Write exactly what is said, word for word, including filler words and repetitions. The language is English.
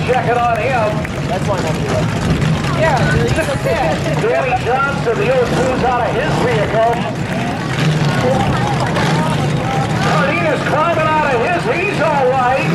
checking on him. That's why I'm up here. Yeah, he's okay. Danny Johnson, the O two's out of his vehicle. Cardina's climbing out of his. He's all right.